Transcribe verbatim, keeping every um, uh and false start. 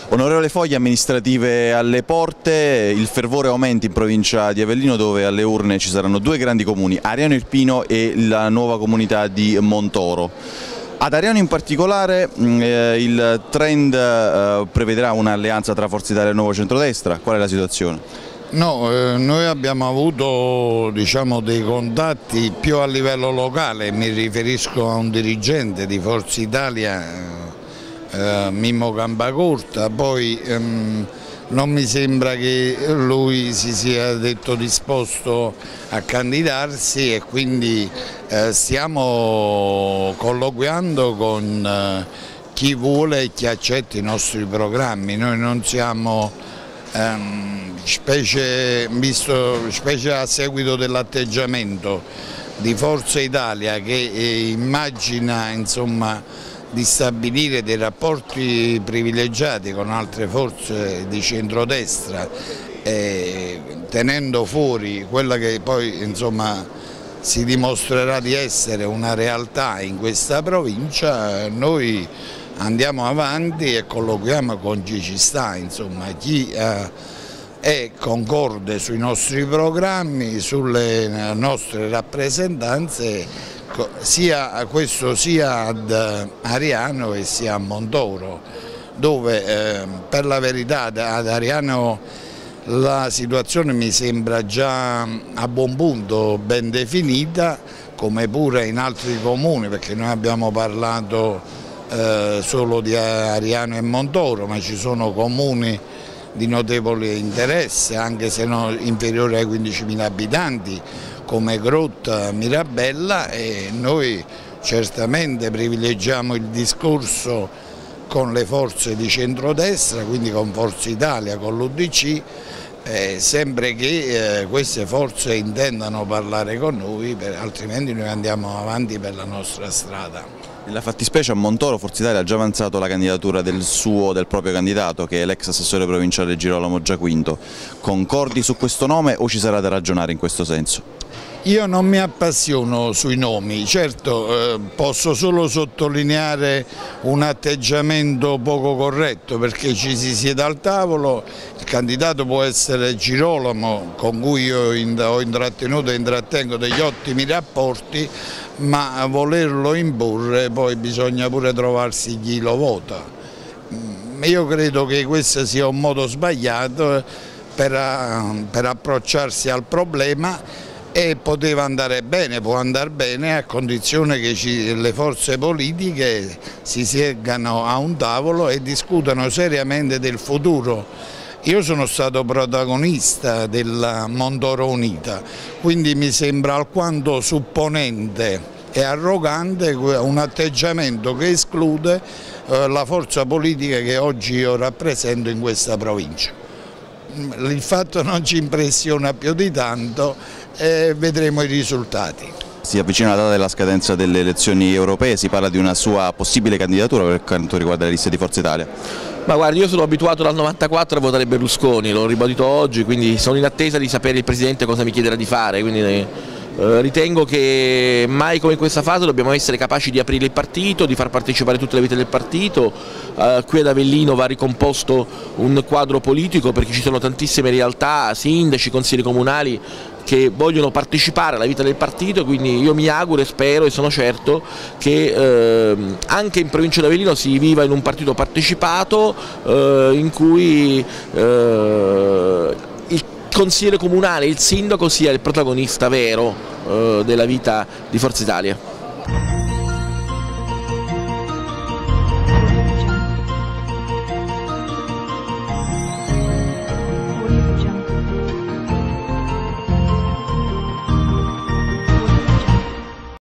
Onorevole Foglia, amministrative alle porte, il fervore aumenta in provincia di Avellino dove alle urne ci saranno due grandi comuni, Ariano Irpino e la nuova comunità di Montoro. Ad Ariano in particolare eh, il trend eh, prevederà un'alleanza tra Forza Italia e il Nuovo Centrodestra, qual è la situazione? No, eh, noi abbiamo avuto diciamo, dei contatti più a livello locale, mi riferisco a un dirigente di Forza Italia, eh, Mimmo Campacorta, poi ehm, non mi sembra che lui si sia detto disposto a candidarsi e quindi eh, stiamo colloquiando con eh, chi vuole e chi accetta i nostri programmi. Noi non siamo, ehm, specie, visto, specie a seguito dell'atteggiamento di Forza Italia che eh, immagina insomma, di stabilire dei rapporti privilegiati con altre forze di centrodestra, eh, tenendo fuori quella che poi insomma, si dimostrerà di essere una realtà in questa provincia. Noi andiamo avanti e colloquiamo con chi ci sta, insomma, chi eh, è concorde sui nostri programmi, sulle nostre rappresentanze, sia questo sia ad Ariano e sia a Montoro, dove eh, per la verità ad Ariano la situazione mi sembra già a buon punto ben definita, come pure in altri comuni, perché noi abbiamo parlato eh, solo di Ariano e Montoro, ma ci sono comuni di notevole interesse, anche se non inferiori ai quindicimila abitanti, come Grotta, Mirabella, e noi certamente privilegiamo il discorso con le forze di centrodestra, quindi con Forza Italia, con l'U D C, eh, sempre che eh, queste forze intendano parlare con noi, per, altrimenti noi andiamo avanti per la nostra strada. Nella fattispecie a Montoro Forza Italia ha già avanzato la candidatura del suo, del proprio candidato, che è l'ex assessore provinciale Girolamo Giaquinto. Concordi su questo nome o ci sarà da ragionare in questo senso? Io non mi appassiono sui nomi, certo eh, posso solo sottolineare un atteggiamento poco corretto, perché ci si siede al tavolo, il candidato può essere Girolamo, con cui io ho intrattenuto e intrattengo degli ottimi rapporti, ma volerlo imporre poi bisogna pure trovarsi chi lo vota. Io credo che questo sia un modo sbagliato per, per approcciarsi al problema, e poteva andare bene, può andare bene a condizione che ci, le forze politiche si seggano a un tavolo e discutano seriamente del futuro. Io sono stato protagonista della Montoro Unita, quindi mi sembra alquanto supponente e arrogante un atteggiamento che esclude eh, la forza politica che oggi io rappresento in questa provincia. Il fatto non ci impressiona più di tanto e vedremo i risultati. Si avvicina la data della scadenza delle elezioni europee, si parla di una sua possibile candidatura per quanto riguarda le liste di Forza Italia. Ma guardi, io sono abituato dal novantaquattro a votare Berlusconi, l'ho ribadito oggi, quindi sono in attesa di sapere il Presidente cosa mi chiederà di fare. Quindi, eh, ritengo che mai come in questa fase dobbiamo essere capaci di aprire il partito, di far partecipare tutte le vite del partito. Eh, qui ad Avellino va ricomposto un quadro politico perché ci sono tantissime realtà, sindaci, consigli comunali che vogliono partecipare alla vita del partito, quindi io mi auguro e spero e sono certo che eh, anche in provincia di Avellino si viva in un partito partecipato eh, in cui eh, il consigliere comunale, il sindaco sia il protagonista vero eh, della vita di Forza Italia.